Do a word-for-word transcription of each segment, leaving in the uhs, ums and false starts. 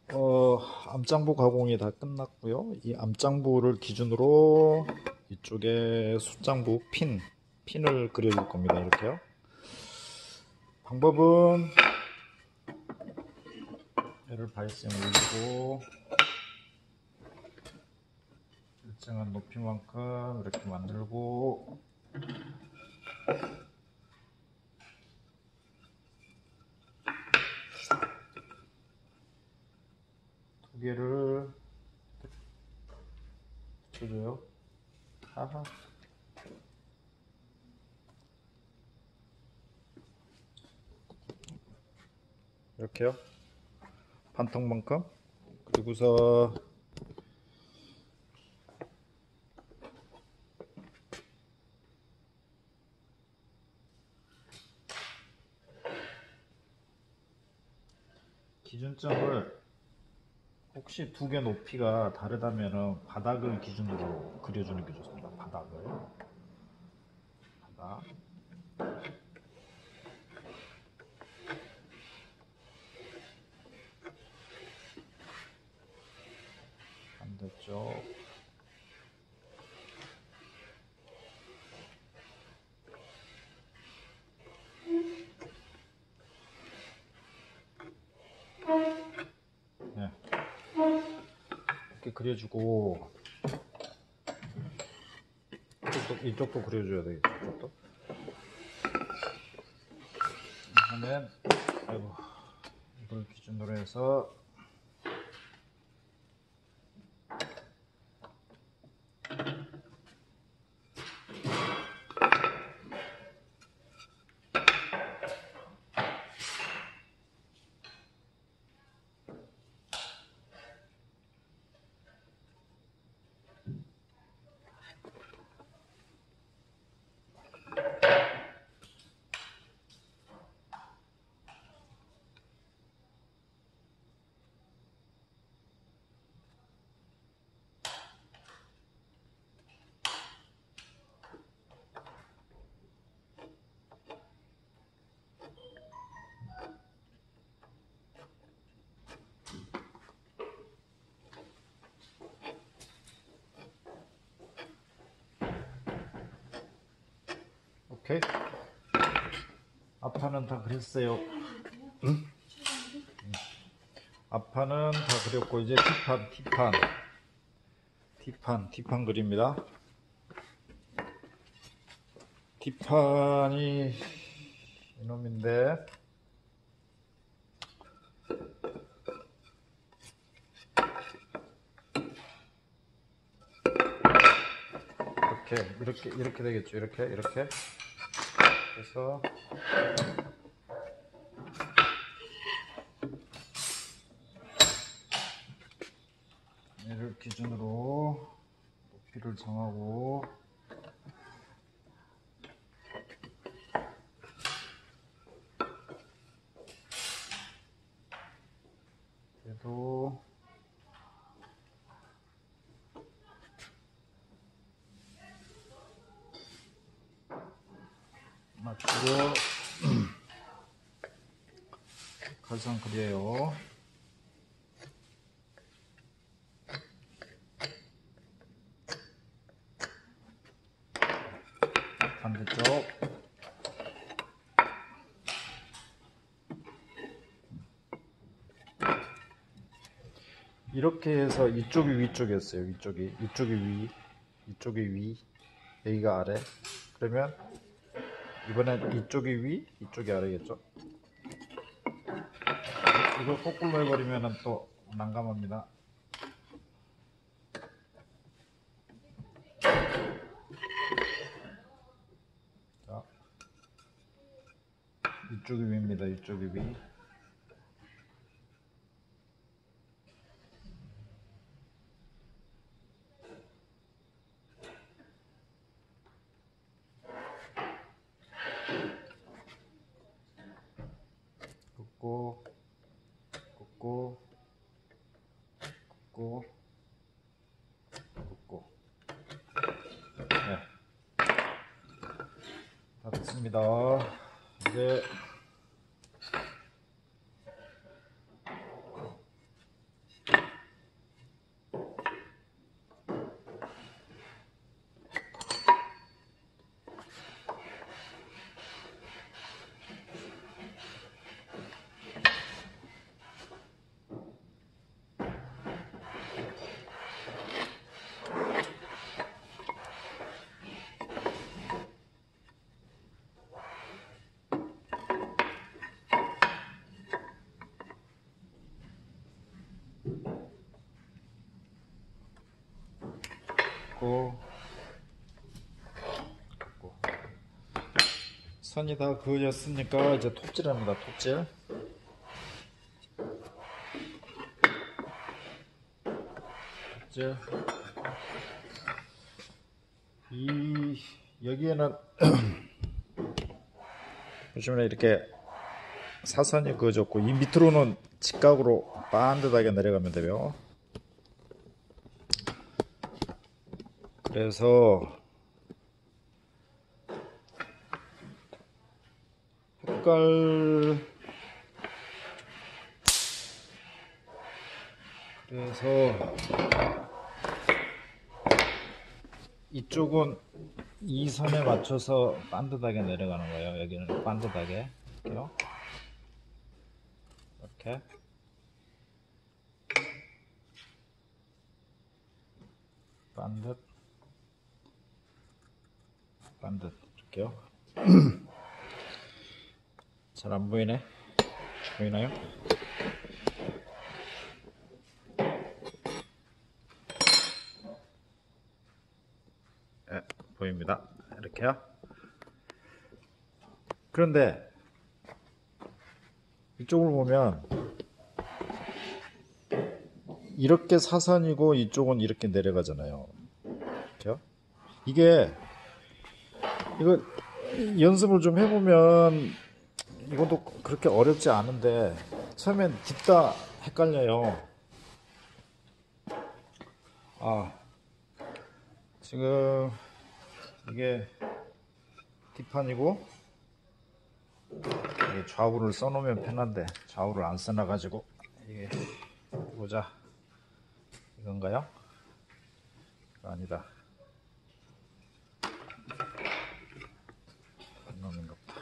어, 암장부 가공이 다 끝났고요. 이 암장부를 기준으로 이쪽에 숫장부 핀, 핀을 그려줄 겁니다. 이렇게요. 방법은 얘를 바이스에 올리고 일정한 높이만큼 이렇게 만들고 두 개를 붙여줘요. 하하. 이렇게요. 반통만큼. 그리고서 기준점을 혹시 두 개 높이가 다르다면 바닥을 기준으로 그려주는 게 좋습니다. 바닥을. 바닥. 반대쪽. 네. 이렇게 그려주고 이쪽도, 이쪽도 그려줘야 되겠죠. 이쪽도. 하면 아이고 이걸 기준으로 해서 오케이. 앞판은 다 그렸어요. 응? 앞판은 다 그렸고 이제 뒷판, 뒷판, 뒷판, 뒷판 그립니다. 뒷판이 이놈인데 이렇게 이렇게 이렇게 되겠죠. 이렇게 이렇게 그래서 얘를 기준으로 높이를 정하고 얘도 맞추고 가상 그려요. 반대쪽 이렇게 해서 이쪽이 위쪽이었어요. 위쪽이 이쪽이 위, 이쪽이 위, 여기가 아래. 그러면 이번엔 이쪽이 위, 이쪽이 아래겠죠. 이걸 거꾸로 해버리면 또 난감합니다. 자, 이쪽이 위입니다. 이쪽이 위. 긋고 긋고 긋고 긋고 네, 다 됐습니다. 이제 고 선이 다 그어졌으니까 이제 톱질합니다. 톱질. 톱질. 이 여기에는 보시면 이렇게 사선이 그어졌고 이 밑으로는 직각으로 반듯하게 내려가면 돼요. 그래서 색깔 그래서 이쪽은 이 선에 맞춰서 반듯하게 내려가는 거예요. 여기는 반듯하게 이렇게요. 이렇게 반듯 반듯 이렇게요. 잘 안 보이네. 보이나요? 네, 보입니다. 이렇게요. 그런데 이쪽을 보면 이렇게 사선이고 이쪽은 이렇게 내려가잖아요. 이렇게요. 이게 이거 연습을 좀 해보면 이것도 그렇게 어렵지 않은데 처음엔 뒷다 헷갈려요. 아 지금 이게 뒷판이고 이게 좌우를 써놓으면 편한데 좌우를 안 써놔가지고 이게 보자. 이건가요? 이거 아니다. 안 넣는가 보다.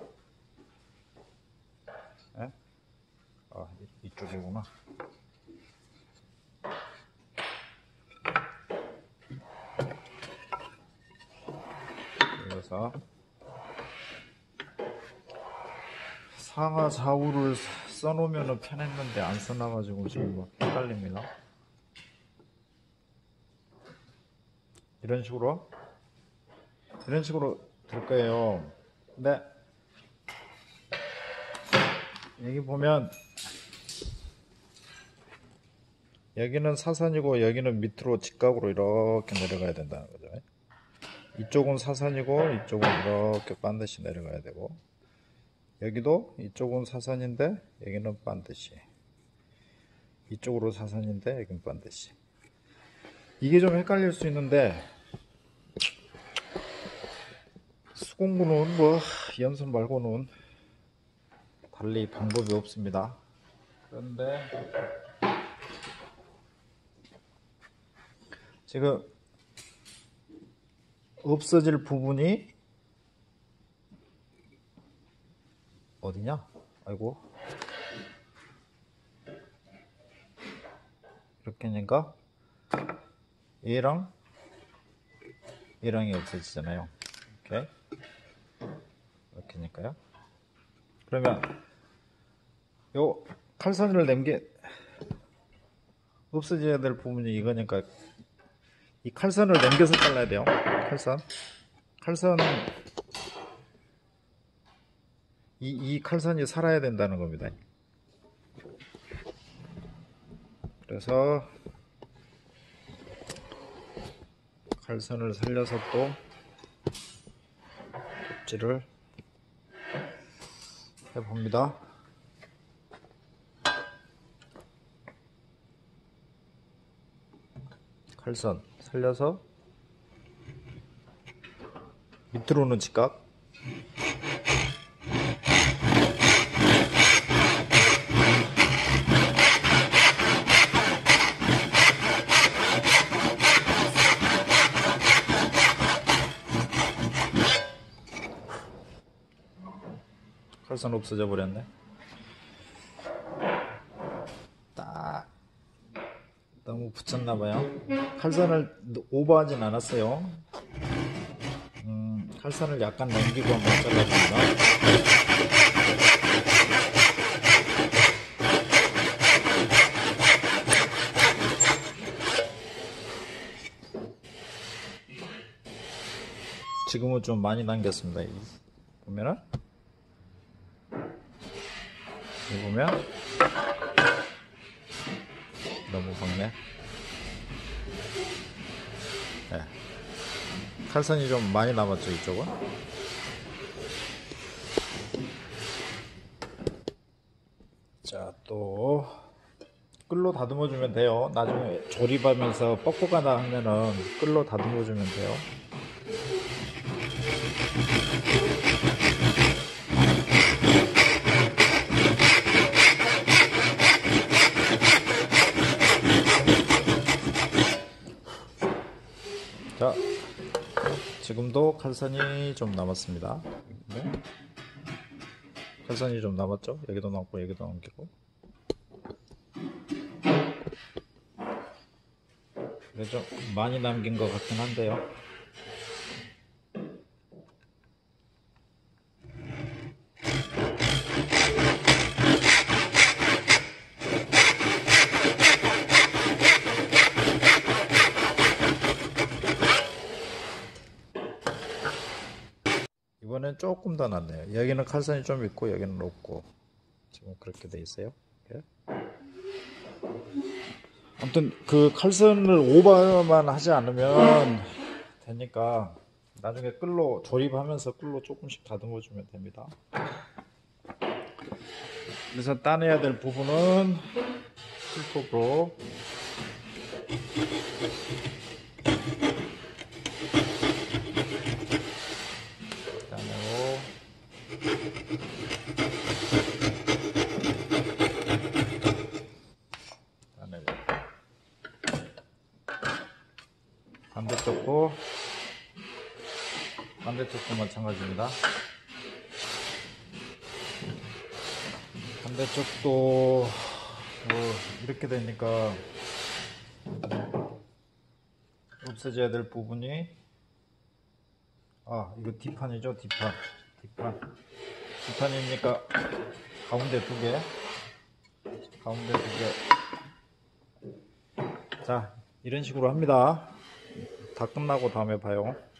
에? 아, 이쪽이구나. 그래서 상하 좌우를 써놓으면 편했는데 안 써놔가지고 지금 뭐 헷갈립니다. 이런 식으로 이런 식으로 될 거예요. 근데 여기 보면 여기는 사선이고 여기는 밑으로 직각으로 이렇게 내려가야 된다는 거죠. 이쪽은 사선이고 이쪽은 이렇게 반드시 내려가야 되고 여기도 이쪽은 사선인데 여기는 반드시 이쪽으로 사선인데 여기는 반드시 이게 좀 헷갈릴 수 있는데 수공구는 뭐 연습 말고는 달리 방법이 없습니다. 그런데 지금 없어질 부분이 어디냐? 아이고 이렇게 하니까 얘랑 얘랑이 없어지잖아요. 이렇게 이렇게 하니까요. 그러면 요 칼선을 남게 없어져야 될 부분이 이거니까 이 칼선을 남겨서 잘라야 돼요. 칼선 칼선 이, 이 칼선이 살아야 된다는 겁니다. 그래서 칼선을 살려서 또 톱질을 해봅니다. 칼선 살려서 밑으로는 직각 칼선 없어져 버렸네. 딱 너무 붙였나봐요. 칼선을 오버하진 않았어요. 음, 칼선을 약간 넘기고 한번 잘라줍니다. 지금은 좀 많이 남겼습니다. 이, 보면은 여기 보면 너무 박네. 네. 칼선이 좀 많이 남았죠, 이쪽은. 자, 또 끌로 다듬어 주면 돼요. 나중에 조립하면서 뻑뻑하다 하면은 끌로 다듬어 주면 돼요. 자, 지금도 칼선이 좀 남았습니다. 네. 칼선이 좀 남았죠? 여기도 남고 여기도 남기고. 근데 좀 많이 남긴 것 같긴 한데요. 이번엔 조금 더 낫네요. 여기는 칼선이 좀 있고 여기는 없고 지금 그렇게 돼 있어요. 예? 아무튼 그 칼선을 오버만 하지 않으면 되니까 나중에 끌로 조립하면서 끌로 조금씩 다듬어 주면 됩니다. 그래서 따내야 될 부분은 풀톱으로 따내고 따내고 반대쪽도 반대쪽도 마찬가지입니다. 반대쪽도 뭐 이렇게 되니까 없애줘야 될 부분이 아 이거 뒷판이죠. 뒷판 뒷판 뒷판이니까 가운데 두개 가운데 두개 자 이런 식으로 합니다. 다 끝나고 다음에 봐요.